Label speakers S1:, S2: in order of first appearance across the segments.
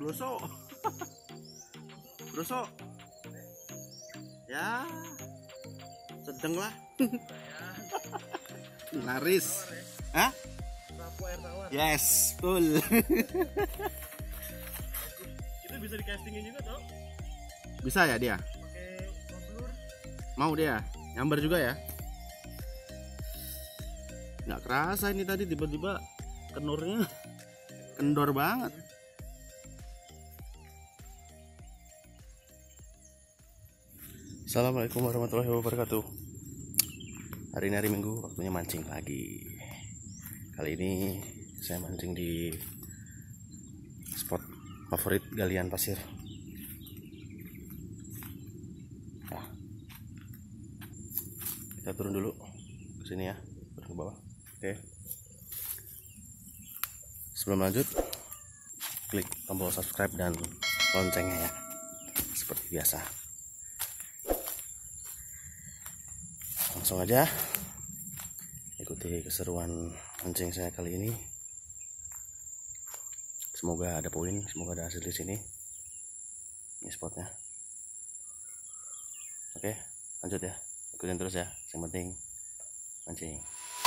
S1: Bloso. Bloso. Ya. Sedang lah. Laris. Hah? Yes, betul.
S2: Itu bisa di castingin juga toh?
S1: Bisa ya dia?
S2: Pakai pelur.
S1: Mau dia? Nyamber juga ya? Nggak kerasa ini tadi tiba-tiba kenurnya kendor banget. Assalamualaikum warahmatullahi wabarakatuh. Hari ini hari Minggu, waktunya mancing lagi. Kali ini saya mancing di spot favorit Galian pasir. Nah, kita turun dulu ke sini ya, turun ke bawah. Oke. Sebelum lanjut, klik tombol subscribe dan loncengnya ya, seperti biasa. Langsung aja ikuti keseruan mancing saya kali ini. Semoga ada poin, semoga ada hasil di sini. Ini spotnya. Oke, lanjut ya, ikutin terus ya. Yang penting mancing.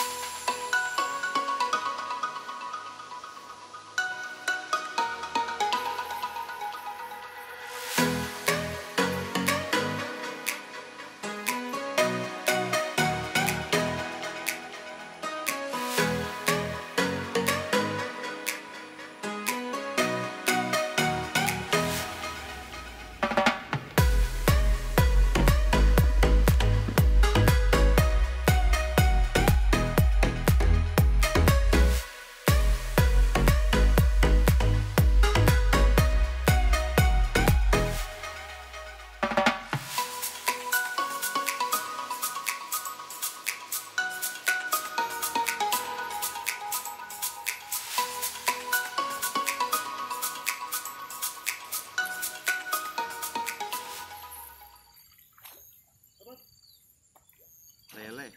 S1: Lele.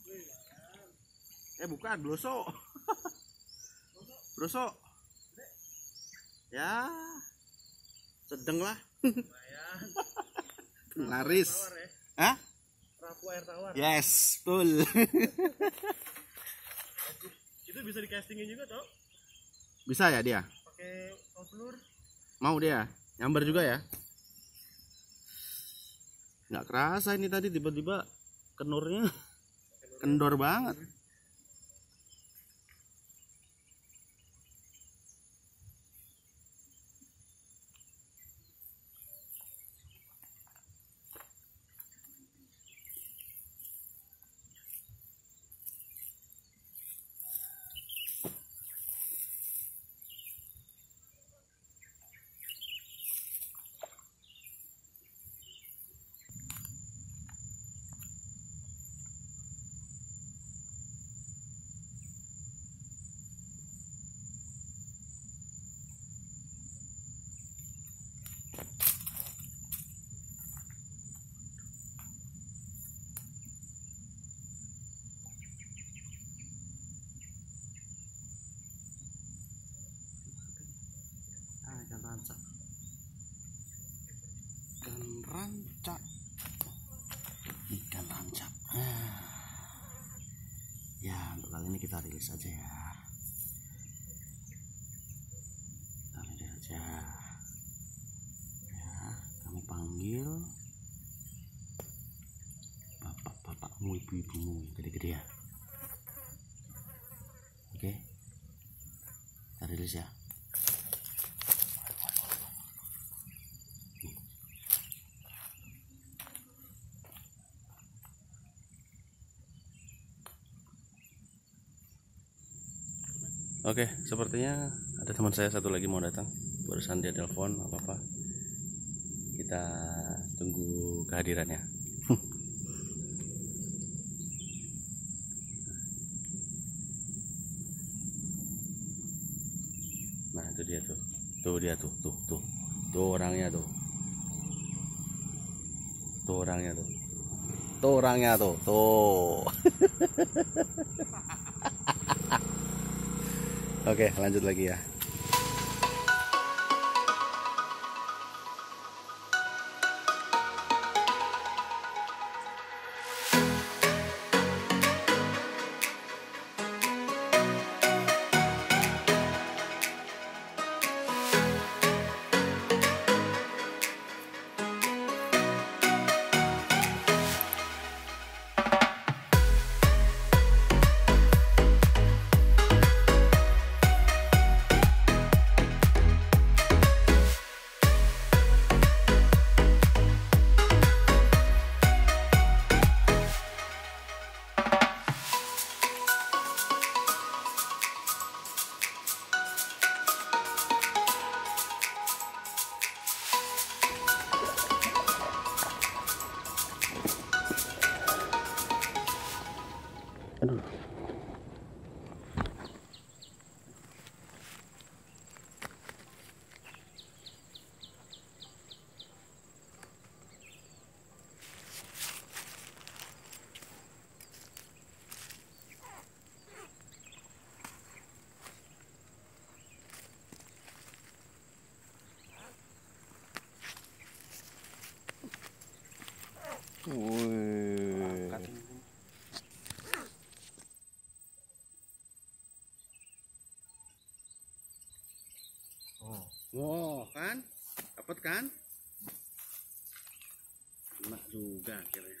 S1: Bukan, Bloso. Bloso. Ya. Sedang lah. Laris. Hah?
S2: Rapu air tawar.
S1: Yes, betul.
S2: Itu bisa di castingin juga toh?
S1: Bisa ya dia?
S2: Pakai pelur.
S1: Mau dia? Nyamber juga ya? Nggak kerasa ini tadi tiba-tiba kenurnya kendor banget. Ikan rancak. Ikan rancak. Ya, untuk kali ini kita rilis aja ya. Kita rilis aja. Ya, kami panggil bapak-bapakmu, ibu-ibumu, gede-gede ya. Oke. Kita rilis ya. Oke, sepertinya ada teman saya satu lagi mau datang. Barusan dia telepon apa-apa. Kita tunggu kehadirannya. Nah, itu dia tuh. Tuh dia tuh, tuh. Tuh orangnya tuh. Tuh orangnya tuh. Tuh orangnya tuh. Tuh. Oke, lanjut lagi ya. Wih. Wow, kan? Dapat kan? Enak juga akhirnya.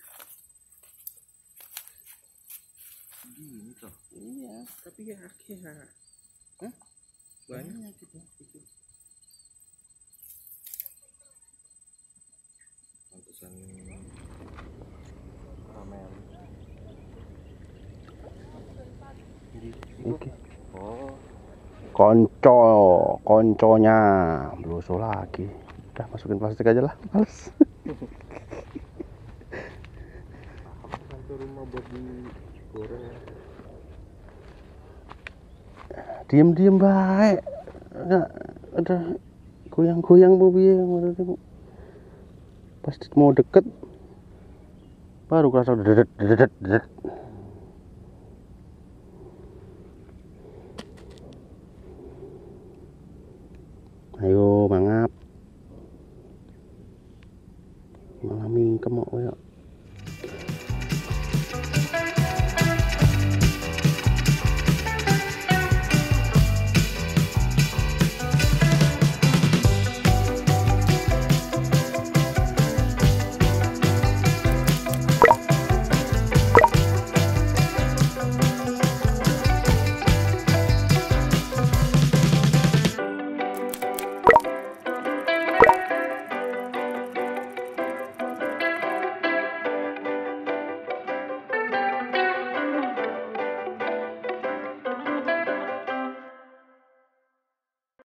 S1: Gini toh. Iya, tapi ya akhirnya. Hah? Banyak gitu. Pantesan ramen. Oke. Oh. Konconya Bloso lagi. Udah masukin plastik aja lah, males.
S2: Sampai rumah buat digoreng.
S1: Diem baik. Enggak ada goyang-goyang Bobi yang pas mau deket baru kerasa dedet.